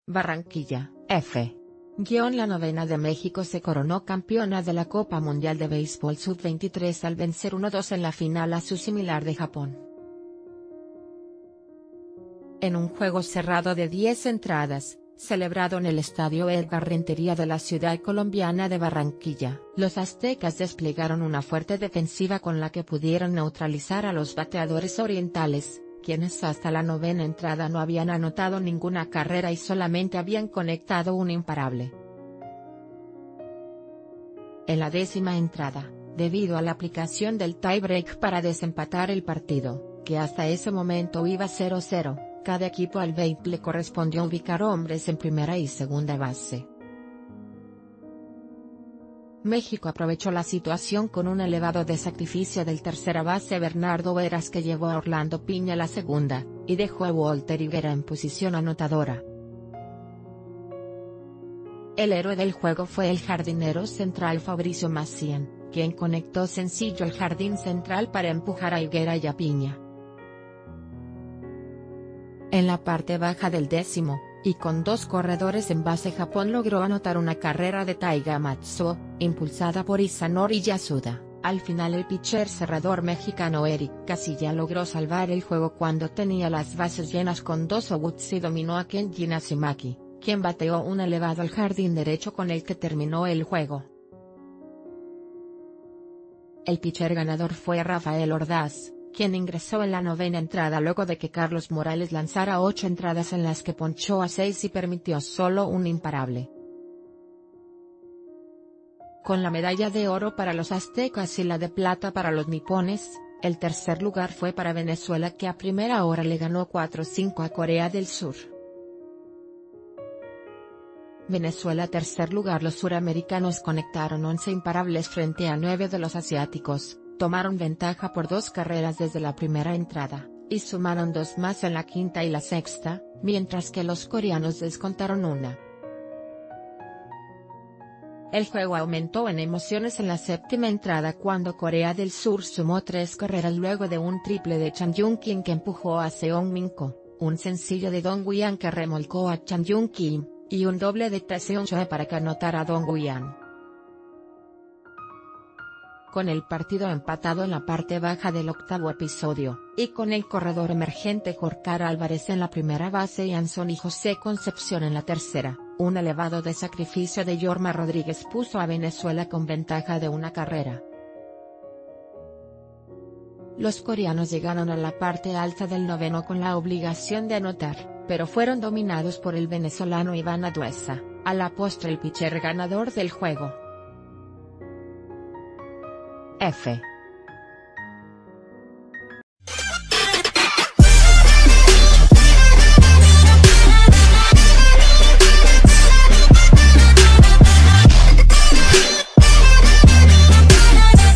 Barranquilla, F. La novena de México se coronó campeona de la Copa Mundial de Béisbol Sub-23 al vencer 1-2 en la final a su similar de Japón. En un juego cerrado de 10 entradas, celebrado en el Estadio Edgar Rentería de la ciudad colombiana de Barranquilla, los aztecas desplegaron una fuerte defensiva con la que pudieron neutralizar a los bateadores orientales, quienes hasta la novena entrada no habían anotado ninguna carrera y solamente habían conectado un imparable. En la 10ª entrada, debido a la aplicación del tie-break para desempatar el partido, que hasta ese momento iba 0-0, cada equipo al BATE le correspondió ubicar hombres en primera y segunda base. México aprovechó la situación con un elevado de sacrificio del tercera base Bernardo Veras que llevó a Orlando Piña a la segunda, y dejó a Walter Higuera en posición anotadora. El héroe del juego fue el jardinero central Fabricio Macián, quien conectó sencillo al jardín central para empujar a Higuera y a Piña. En la parte baja del 10º, y con 2 corredores en base Japón logró anotar una carrera de Taiga Matsuo, impulsada por Isanori Yasuda. Al final el pitcher cerrador mexicano Eric Casilla logró salvar el juego cuando tenía las bases llenas con 2 outs y dominó a Kenji Natsuaki, quien bateó un elevado al jardín derecho con el que terminó el juego. El pitcher ganador fue Rafael Ordaz, quien ingresó en la novena entrada luego de que Carlos Morales lanzara 8 entradas en las que ponchó a 6 y permitió solo un imparable. Con la medalla de oro para los aztecas y la de plata para los nipones, el tercer lugar fue para Venezuela que a primera hora le ganó 4-5 a Corea del Sur. Venezuela tercer lugar. Los suramericanos conectaron 11 imparables frente a 9 de los asiáticos. Tomaron ventaja por 2 carreras desde la primera entrada, y sumaron 2 más en la quinta y la sexta, mientras que los coreanos descontaron 1. El juego aumentó en emociones en la 7ª entrada cuando Corea del Sur sumó 3 carreras luego de un triple de Chan Yun-Kim que empujó a Seong-min Ko, un sencillo de Dong Hwian que remolcó a Chan Yun-Kim, y un doble de Taeseon Choe para que anotara Dong Hwian. Con el partido empatado en la parte baja del 8º episodio, y con el corredor emergente Jorcar Álvarez en la primera base y Anthony José Concepción en la tercera, un elevado de sacrificio de Yorma Rodríguez puso a Venezuela con ventaja de 1 carrera. Los coreanos llegaron a la parte alta del noveno con la obligación de anotar, pero fueron dominados por el venezolano Iván Adueza, a la postre el pitcher ganador del juego. F.